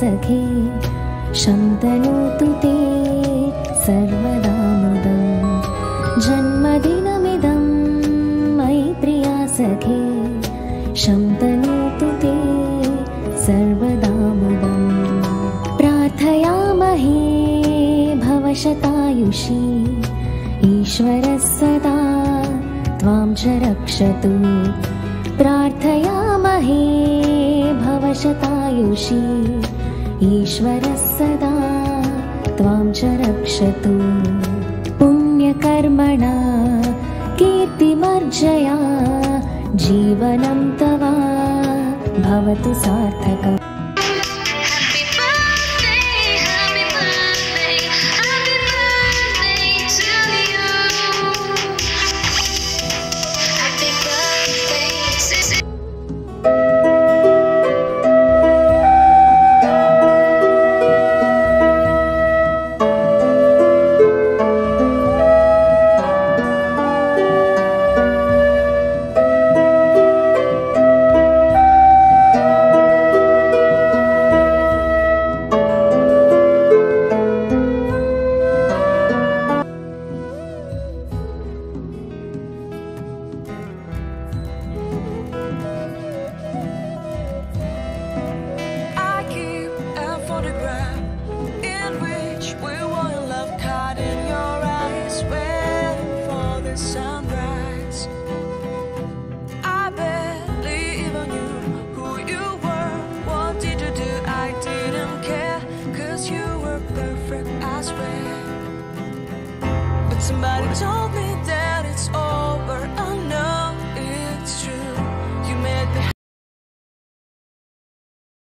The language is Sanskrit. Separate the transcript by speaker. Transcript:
Speaker 1: सखे शन्तनोतु ते सर्वदा मुदम् जन्मदिनमिदं मयि प्रिया सखे शन्तनोतु ते सर्वदा मुदम् प्रार्थयामहे भवशतायुषी ईश्वरः सदा त्वां च रक्षतु प्रार्थयामहे भवशतायुषी ईश्वरः सदा त्वां च रक्षतु पुण्यकर्मणा कीर्तिमर्जया जीवनं तव भवतु सार्थकम्।